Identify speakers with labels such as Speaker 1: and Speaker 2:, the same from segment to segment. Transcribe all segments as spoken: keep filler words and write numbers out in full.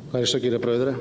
Speaker 1: Ευχαριστώ, κύριε Πρόεδρε.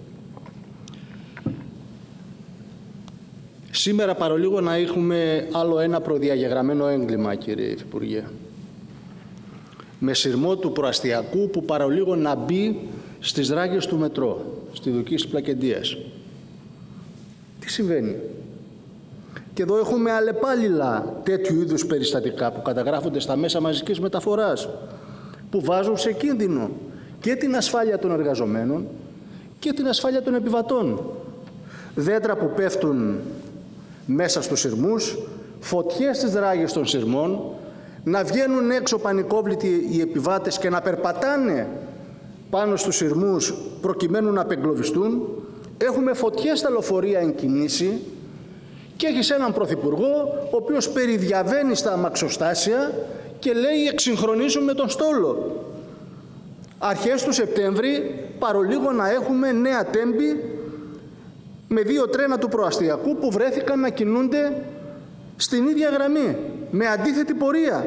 Speaker 1: Σήμερα παρολίγο να έχουμε άλλο ένα προδιαγεγραμμένο έγκλημα, κύριε Υφυπουργέ. Με σειρμό του προαστιακού που παρολίγο να μπει στις ράγες του μετρό, στη Δουκής της Πλακεντίας. Τι συμβαίνει? Και εδώ έχουμε αλλεπάλληλα τέτοιου είδους περιστατικά που καταγράφονται στα μέσα μαζικής μεταφοράς, που βάζουν σε κίνδυνο και την ασφάλεια των εργαζομένων και την ασφάλεια των επιβατών. Δέντρα που πέφτουν μέσα στους σειρμούς, φωτιές στις ράγες των σειρμών, να βγαίνουν έξω πανικόβλητοι οι επιβάτες και να περπατάνε πάνω στους σειρμούς προκειμένου να απεγκλωβιστούν. Έχουμε φωτιές στα λεωφορεία εν κινήσει και έχεις έναν πρωθυπουργό ο οποίος περιδιαβαίνει στα αμαξοστάσια και λέει εξυγχρονίζουμε τον στόλο. Αρχές του Σεπτέμβρη παρολίγο να έχουμε νέα τέμπη με δύο τρένα του προαστιακού που βρέθηκαν να κινούνται στην ίδια γραμμή, με αντίθετη πορεία.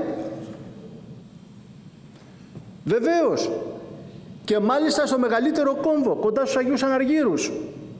Speaker 1: Βεβαίως, και μάλιστα στο μεγαλύτερο κόμβο, κοντά στους Αγίους Αναργύρους.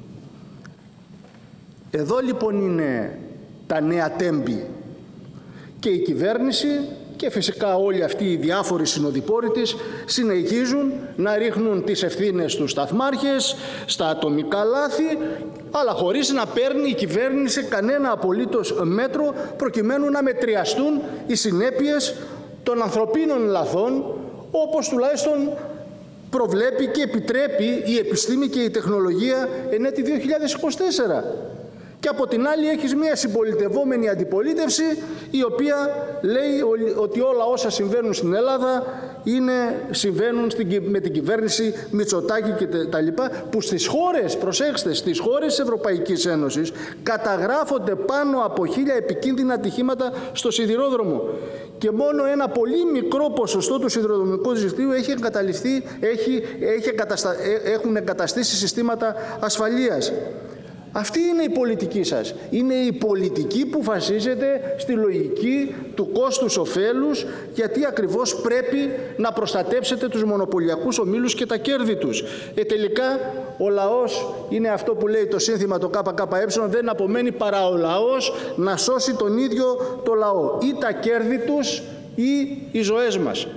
Speaker 1: Εδώ λοιπόν είναι τα νέα τέμπη και η κυβέρνηση και φυσικά όλοι αυτοί οι διάφοροι συνοδοιπόροι της συνεχίζουν να ρίχνουν τις ευθύνες στους σταθμάρχες, στα ατομικά λάθη, αλλά χωρίς να παίρνει η κυβέρνηση κανένα απολύτως μέτρο προκειμένου να μετριαστούν οι συνέπειες των ανθρωπίνων λαθών, όπως τουλάχιστον προβλέπει και επιτρέπει η επιστήμη και η τεχνολογία εν έτη δύο χιλιάδες είκοσι τέσσερα. Και από την άλλη έχεις μια συμπολιτευόμενη αντιπολίτευση η οποία λέει ότι όλα όσα συμβαίνουν στην Ελλάδα είναι, συμβαίνουν στην, με την κυβέρνηση Μητσοτάκη και τα λοιπά, που στις χώρες, προσέξτε, στις χώρες της Ευρωπαϊκής Ένωσης καταγράφονται πάνω από χίλια επικίνδυνα ατυχήματα στο σιδηρόδρομο και μόνο ένα πολύ μικρό ποσοστό του σιδηροδρομικού δικτύου έχει εγκαταλειφθεί, έχει, έχει εγκαταστα, έχουν εγκαταστήσει συστήματα ασφαλείας. Αυτή είναι η πολιτική σας. Είναι η πολιτική που βασίζεται στη λογική του κόστους ωφέλους, γιατί ακριβώς πρέπει να προστατέψετε τους μονοπωλιακούς ομίλους και τα κέρδη τους. Ε, τελικά ο λαός είναι αυτό που λέει το σύνθημα το ΚΚΕ, δεν απομένει παρά ο λαός να σώσει τον ίδιο το λαό. Ή τα κέρδη τους ή οι ζωές μας.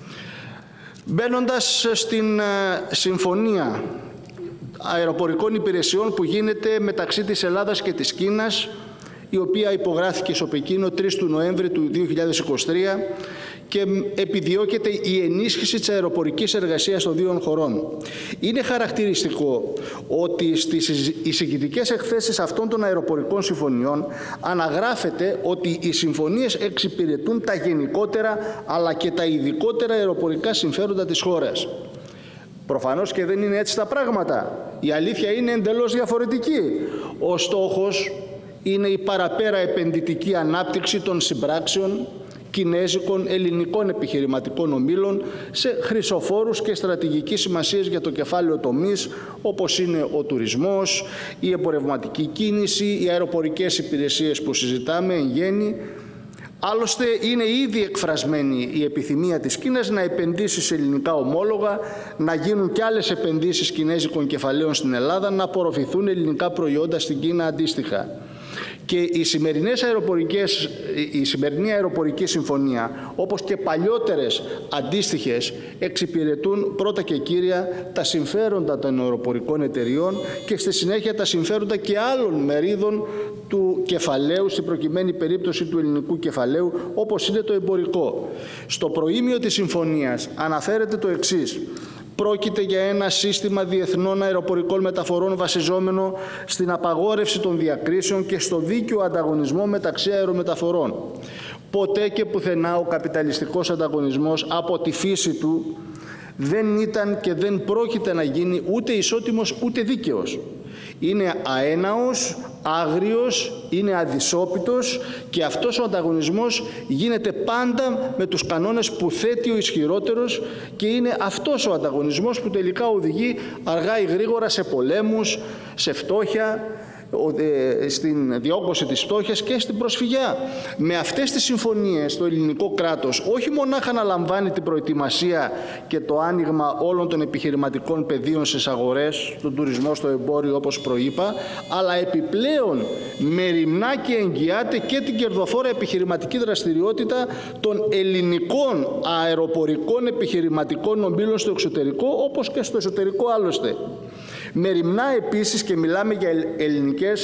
Speaker 1: Μπαίνοντας στην συμφωνία αεροπορικών υπηρεσιών που γίνεται μεταξύ της Ελλάδας και της Κίνας, η οποία υπογράφηκε στο Πεκίνο τρεις του Νοέμβρη του δύο χιλιάδες είκοσι τρία και επιδιώκεται η ενίσχυση της αεροπορικής εργασίας των δύο χωρών. Είναι χαρακτηριστικό ότι στις εισηγητικές εκθέσεις αυτών των αεροπορικών συμφωνιών αναγράφεται ότι οι συμφωνίες εξυπηρετούν τα γενικότερα αλλά και τα ειδικότερα αεροπορικά συμφέροντα της χώρας. Προφανώς και δεν είναι έτσι τα πράγματα. Η αλήθεια είναι εντελώς διαφορετική. Ο στόχος είναι η παραπέρα επενδυτική ανάπτυξη των συμπράξεων κινέζικων ελληνικών επιχειρηματικών ομίλων σε χρυσοφόρους και στρατηγικής σημασίας για το κεφάλαιο τομείς, όπως είναι ο τουρισμός, η εμπορευματική κίνηση, οι αεροπορικές υπηρεσίες που συζητάμε εν γέννη. Άλλωστε είναι ήδη εκφρασμένη η επιθυμία της Κίνας να επενδύσει σε ελληνικά ομόλογα, να γίνουν και άλλες επενδύσεις κινέζικων κεφαλαίων στην Ελλάδα, να απορροφηθούν ελληνικά προϊόντα στην Κίνα αντίστοιχα. Και οι σημερινές αεροπορικές, η σημερινή αεροπορική συμφωνία, όπως και παλιότερες αντίστοιχες, εξυπηρετούν πρώτα και κύρια τα συμφέροντα των αεροπορικών εταιριών και στη συνέχεια τα συμφέροντα και άλλων μερίδων του κεφαλαίου, στην προκειμένη περίπτωση του ελληνικού κεφαλαίου, όπως είναι το εμπορικό. Στο προήμιο της συμφωνίας αναφέρεται το εξής. Πρόκειται για ένα σύστημα διεθνών αεροπορικών μεταφορών βασιζόμενο στην απαγόρευση των διακρίσεων και στο δίκαιο ανταγωνισμό μεταξύ αερομεταφορών. Ποτέ και πουθενά ο καπιταλιστικός ανταγωνισμός από τη φύση του δεν ήταν και δεν πρόκειται να γίνει ούτε ισότιμος ούτε δίκαιος. Είναι αέναος, άγριος, είναι αδυσόπιτος και αυτός ο ανταγωνισμός γίνεται πάντα με τους κανόνες που θέτει ο ισχυρότερος και είναι αυτός ο ανταγωνισμός που τελικά οδηγεί αργά ή γρήγορα σε πολέμους, σε φτώχεια στην διόγκωση της φτώχειας και στην προσφυγιά. Με αυτές τις συμφωνίες το ελληνικό κράτος όχι μονάχα να λαμβάνει την προετοιμασία και το άνοιγμα όλων των επιχειρηματικών πεδίων στις αγορές, στον τουρισμό, στο εμπόριο όπως προείπα, αλλά επιπλέον μεριμνά και εγγυάται και την κερδοφόρα επιχειρηματική δραστηριότητα των ελληνικών αεροπορικών επιχειρηματικών ομίλων στο εξωτερικό, όπως και στο εσωτερικό άλλωστε. Μεριμνά επίσης, και μιλάμε για ελληνικές,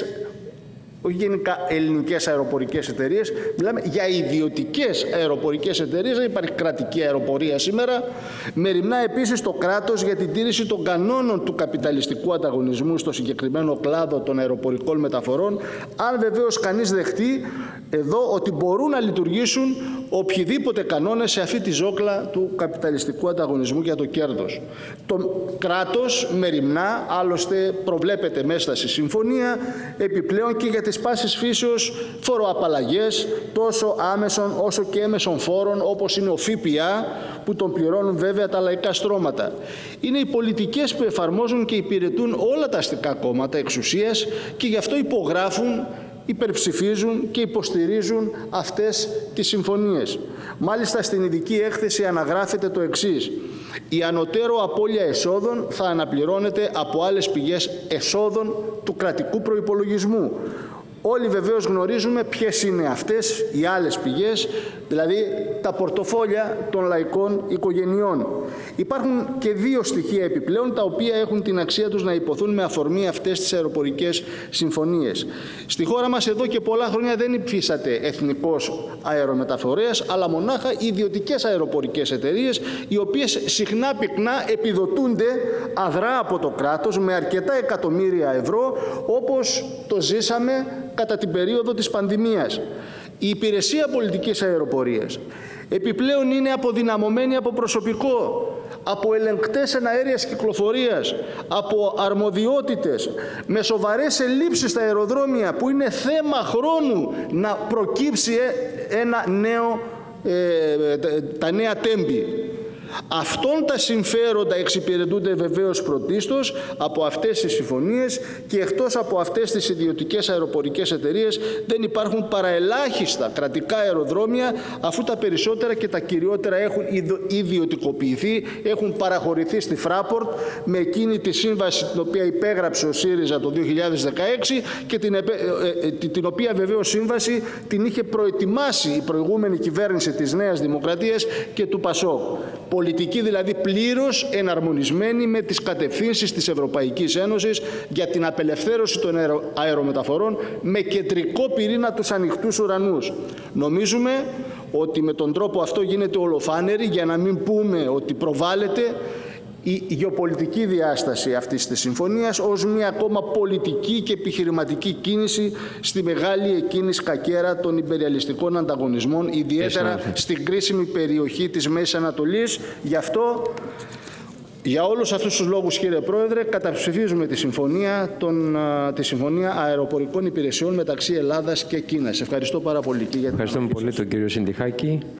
Speaker 1: όχι γενικά ελληνικές αεροπορικές εταιρείες, μιλάμε για ιδιωτικές αεροπορικές εταιρείες, δεν υπάρχει κρατική αεροπορία σήμερα. Μεριμνά επίσης το κράτος για την τήρηση των κανόνων του καπιταλιστικού ανταγωνισμού στο συγκεκριμένο κλάδο των αεροπορικών μεταφορών, αν βεβαίως κανείς δεχτεί εδώ ότι μπορούν να λειτουργήσουν οποιοδήποτε κανόνες σε αυτή τη ζόκλα του καπιταλιστικού ανταγωνισμού για το κέρδος. Το κράτος μεριμνά, άλλωστε προβλέπεται μέσα στη συμφωνία, επιπλέον και για τις πάσης φύσεως φοροαπαλλαγές τόσο άμεσων όσο και έμεσων φόρων, όπως είναι ο ΦΠΑ, που τον πληρώνουν βέβαια τα λαϊκά στρώματα. Είναι οι πολιτικές που εφαρμόζουν και υπηρετούν όλα τα αστικά κόμματα εξουσίας και γι' αυτό υπογράφουν, υπερψηφίζουν και υποστηρίζουν αυτές τις συμφωνίες. Μάλιστα στην ειδική έκθεση αναγράφεται το εξής: η ανωτέρω απώλεια εσόδων θα αναπληρώνεται από άλλες πηγές εσόδων του κρατικού προϋπολογισμού. Όλοι βεβαίως γνωρίζουμε ποιες είναι αυτές οι άλλες πηγές, δηλαδή τα πορτοφόλια των λαϊκών οικογενειών. Υπάρχουν και δύο στοιχεία επιπλέον, τα οποία έχουν την αξία τους να υποθούν με αφορμή αυτές τις αεροπορικές συμφωνίες. Στη χώρα μας εδώ και πολλά χρόνια δεν υφίσταται εθνικός αερομεταφορέας, αλλά μονάχα ιδιωτικές αεροπορικές εταιρείες, οι οποίες συχνά πυκνά επιδοτούνται αδρά από το κράτος με αρκετά εκατομμύρια ευρώ, όπως το ζήσαμε κατά την περίοδο της πανδημίας. Η υπηρεσία πολιτικής αεροπορίας επιπλέον είναι αποδυναμωμένη από προσωπικό, από ελεγκτές εναέριας κυκλοφορίας, από αρμοδιότητες, με σοβαρές ελλείψεις στα αεροδρόμια, που είναι θέμα χρόνου να προκύψει ένα νέο, ε, τα νέα τέμπη. Αυτών τα συμφέροντα εξυπηρετούνται βεβαίως πρωτίστως από αυτές τις συμφωνίες, και εκτός από αυτές τις ιδιωτικές αεροπορικές εταιρείες δεν υπάρχουν παραελάχιστα κρατικά αεροδρόμια, αφού τα περισσότερα και τα κυριότερα έχουν ιδιωτικοποιηθεί, έχουν παραχωρηθεί στη Fraport με εκείνη τη σύμβαση την οποία υπέγραψε ο ΣΥΡΙΖΑ το δύο χιλιάδες δεκαέξι και την, την οποία βεβαίως σύμβαση την είχε προετοιμάσει η προηγούμενη κυβέρνηση της Νέας Δημοκρατίας και του ΠΑΣΟΚ. Πολιτική δηλαδή πλήρως εναρμονισμένη με τις κατευθύνσεις της Ευρωπαϊκής Ένωσης για την απελευθέρωση των αερομεταφορών, με κεντρικό πυρήνα τους ανοιχτούς ουρανούς. Νομίζουμε ότι με τον τρόπο αυτό γίνεται ολοφάνερη, για να μην πούμε ότι προβάλλεται, η γεωπολιτική διάσταση αυτής της συμφωνίας ως μια ακόμα πολιτική και επιχειρηματική κίνηση στη μεγάλη εκείνη σκακέρα των υπεριαλιστικών ανταγωνισμών, ιδιαίτερα στην κρίσιμη περιοχή της Μέσης Ανατολής. Γι' αυτό, για όλους αυτούς τους λόγους, κύριε Πρόεδρε, καταψηφίζουμε τη συμφωνία, τον, τη συμφωνία αεροπορικών υπηρεσιών μεταξύ Ελλάδας και Κίνας. Ευχαριστώ πάρα πολύ.
Speaker 2: Ευχαριστούμε πολύ τον κύριο Συντιχάκη.